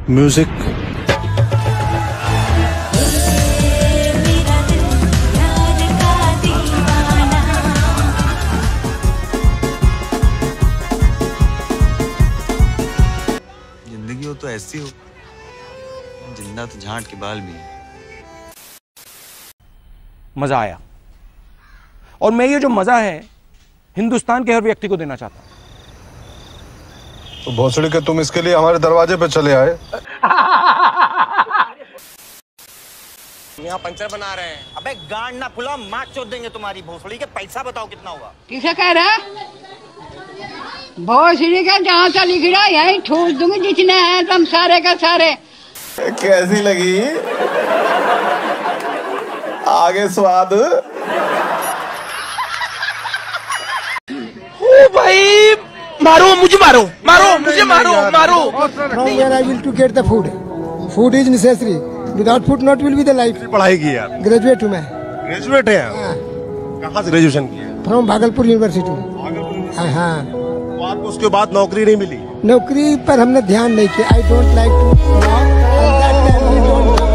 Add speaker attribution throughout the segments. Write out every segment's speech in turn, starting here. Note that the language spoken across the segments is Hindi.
Speaker 1: म्यूजिक।
Speaker 2: जिंदगी हो तो ऐसी हो, जिंदा तो झांट के बाल भी है।
Speaker 3: मजा आया, और मैं ये जो मजा है हिंदुस्तान के हर व्यक्ति को देना चाहता हूं।
Speaker 1: तो भोसड़ी के तुम इसके लिए हमारे दरवाजे पे चले आए।
Speaker 4: यहाँ पंचर बना रहे हैं। अबे गांड ना फुला, माँ चोद देंगे तुम्हारी भोसड़ी के। पैसा बताओ कितना हुआ?
Speaker 5: किसे कह रहा? भोसड़ी का जहाँ सा लिख रहा यही ठूस दूंगी, जितने हैं तुम सारे का सारे।
Speaker 6: कैसी लगी आगे स्वाद?
Speaker 7: ओ भाई मारो मुझे, मारो मारो मुझे, मारो मारो।
Speaker 8: From where I will to get the food. Food is necessary. Without food not will be the life.
Speaker 6: पढ़ाई की यार?
Speaker 8: ग्रेजुएट हूँ मैं।
Speaker 6: ग्रेजुएट है? कहाँ से ग्रेजुएशन किया?
Speaker 8: From Bhagalpur university. हाँ।
Speaker 6: तो आपको उसके बाद नौकरी नहीं मिली?
Speaker 8: नौकरी पर हमने ध्यान नहीं किया। I don't like to work and that time we don't work.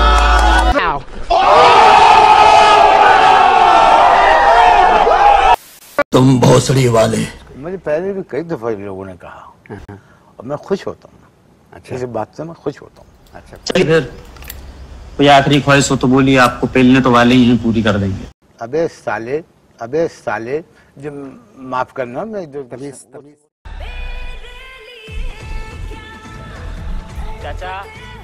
Speaker 9: तुम भोसड़ी वाले।
Speaker 10: मुझे पहले भी कई दफा लोगों ने कहा और मैं खुश होता हूँ। अच्छा, इस बात से मैं खुश होता हूँ। अच्छा
Speaker 11: चलिए फिर कोई आखिरी ख्वाहिश हो तो बोलिए, आपको पेलने तो वाले ही हैं, पूरी कर देंगे।
Speaker 10: अबे साले जो माफ करना, मैं जो
Speaker 4: चाचा,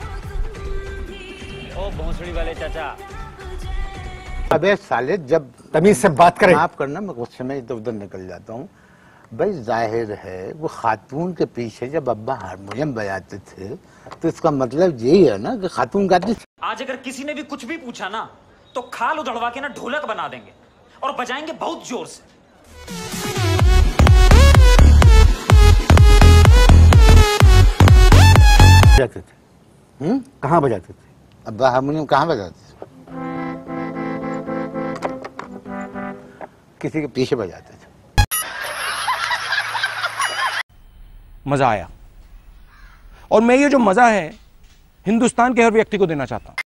Speaker 4: ओ भोसड़ी वाले चाचा।
Speaker 10: अबे साले, जब
Speaker 8: तमीज से बात करें।
Speaker 10: माफ करना, मैं गुस्से में इधर उधर निकल जाता हूँ। भाई जाहिर है वो खातून के पीछे जब अब्बा हारमोनियम बजाते थे तो इसका मतलब यही है ना कि खातून गाती थी।
Speaker 12: आज अगर किसी ने भी कुछ भी पूछा ना तो खाल उधड़वा के ना ढोलक बना देंगे और बजाएंगे बहुत जोर से।
Speaker 10: बजाते थे? कहाँ बजाते थे? अब्बा हारमोनियम कहाँ बजाते थे? किसी के पीछे बजाते थे।
Speaker 3: मजा आया, और मैं ये जो मजा है हिंदुस्तान के हर व्यक्ति को देना चाहता हूं।